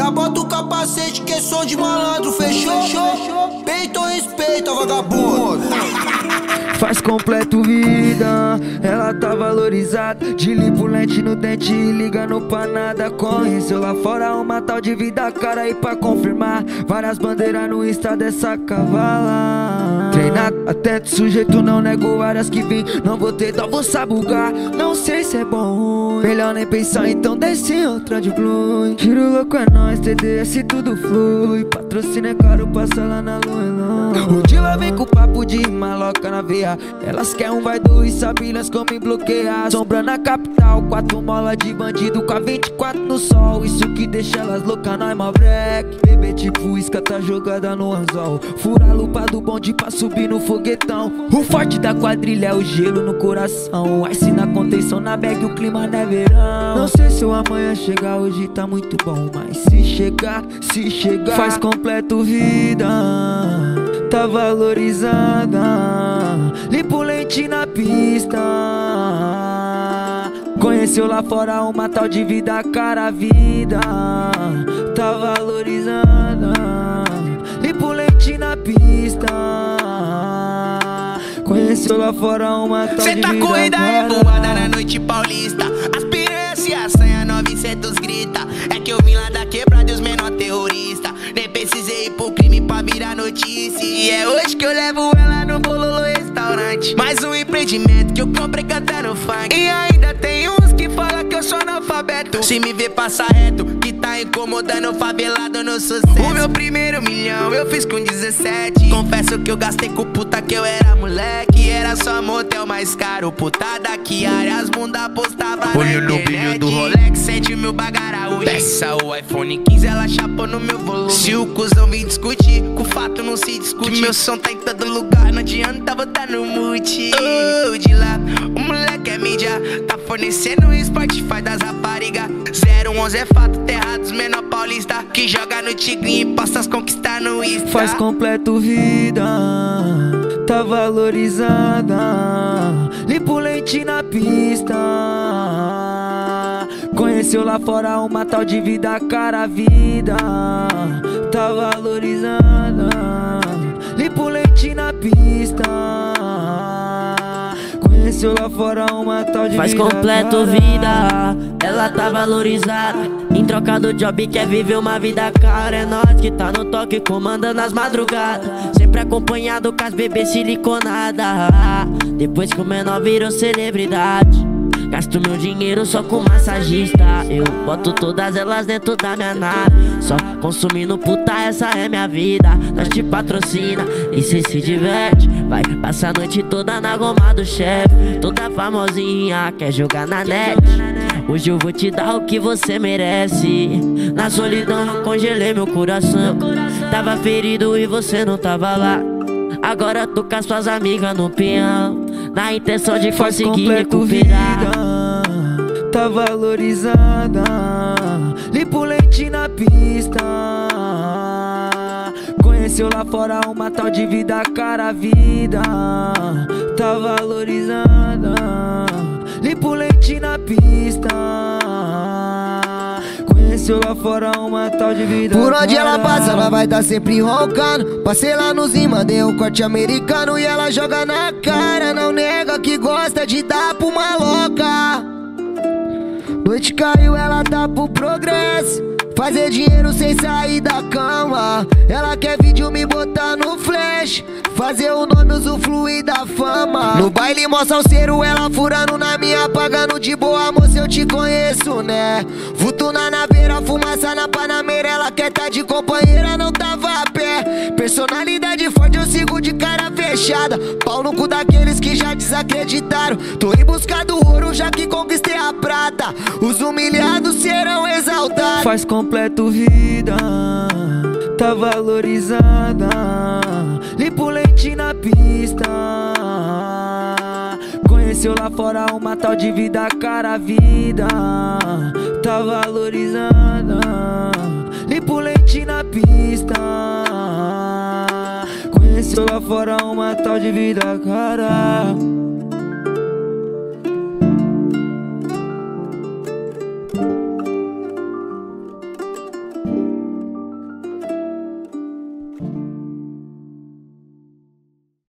Já bota o capacete que é som de malandro, fechou? Peito ou respeita, vagabundo? Faz completo vida, ela tá valorizada. De lipo lente no dente e ligando pra nada. Conheceu lá fora uma tal de vida cara. E pra confirmar, várias bandeiras no Insta dessa cavala. Treinado, atento, sujeito, não nego várias que vim. Não vou ter dó, vou sabugar. Não sei se é bom ou ruim, melhor nem pensar, então desce outra de blue. Tiro louco é nóis, TDS tudo flui. Patrocínio é caro, passa lá na Luelão. O Dila vem com papo de maloca na veia. Elas querem vai dois, sabinas como me bloquear. Sombra na capital, 4 mola de bandido com a 24 no sol. Isso que deixa elas loucas, nós mó break. Bebê tipo isca, tá jogada no anzol. Fura a lupa do bonde pra subir no foguetão. O forte da quadrilha é o gelo no coração. Ice na contenção, na bag o clima não é verão. Não sei se o amanhã chegar, hoje tá muito bom. Mas se chegar, faz completo vida, tá valorizada. Lipo lente na pista. Conheceu lá fora uma tal de vida cara. Vida tá valorizada. Lipo lente na pista. Conheceu lá fora uma tal de vida cara. Cê tá corrida revoada na noite paulista. As piranhas se assanha, 900 grita. É que eu vim lá da quebrada e os menor terrorista. Nem precisei ir pro crime pra virar notícia. E é hoje que eu levo ela no Bololo restaurante. Mais um empreendimento que eu comprei cantando funk. E ainda tem uns que falam que eu sou analfabeto. Se me ver passar reto, que tá incomodando o favelado no sucesso. O meu primeiro milhão eu fiz com 17. Confesso que eu gastei com puta que eu era moleque. Era só motel mais caro, putada que área as bunda postava na Olho no brilho do Rolex, 100 mil bagara hoje. Peça o iPhone 15, ela chapou no meu volume. Se o cuzão vem discutir, com o fato não se discute. Que meu som tá em todo lugar, não adianta botar no mute. Oh, de lá, o moleque é mídia, tá fornecendo o Spotify das raparigas. 011 é fato, terra dos menor paulista, que joga no tigrinho e posta as conquistar no Insta. Faz completo vida, tá valorizada. Lipo lente na pista. Conheceu lá fora uma tal de vida cara. Vida tá valorizada. Lipo lente na pista. Conheceu lá fora uma tal de faz vida completo cara. Vida, ela tá valorizada. Em troca do job quer viver uma vida cara. É nós que tá no toque comandando as madrugadas. Sempre acompanhado com as bebês siliconadas. Depois que o menor virou celebridade, gasto meu dinheiro só com massagista. Eu boto todas elas dentro da minha nave. Só consumindo puta, essa é minha vida. Nós te patrocina e cê se diverte. Vai passar a noite toda na goma do chefe. Toda famosinha quer jogar na net. Hoje eu vou te dar o que você merece. Na solidão eu congelei meu coração. Tava ferido e você não tava lá. Agora tô com as suas amigas no peão, na intenção de conseguir recuperar. Vida, tá valorizada. Lipo lente na pista. Conheceu lá fora uma tal de vida cara. Vida tá valorizada. Lipo lente na pista. Conheceu lá fora uma tal de vida Por onde cara. ela passa, ela vai tá sempre roncando. Passei lá no Zima, dei um corte americano. E ela joga na cara, não nega que gosta de dar pro maloca. Noite caiu, ela tá pro progresso. Fazer dinheiro sem sair da cama. Ela quer vídeo me botar no flash, fazer o nome usufruir da fama. No baile mó salseiro, ela furando na minha, pagando de boa, moça, eu te conheço, né? Vuto na naveira, fumaça na panameira. Ela quer tá de companheira, não tava a pé. Personalidade forte, eu sigo de cara fechada. Pau no cu daqueles que já desacreditaram. Tô em busca do ouro, já que conquistei a prata. Os humilhados serão exaltados. Faz completo vida, tá valorizada. Lipo lente na pista. Conheceu lá fora uma tal de vida cara. Vida tá valorizada. Lipo lente na pista. Conheceu lá fora uma tal de vida cara.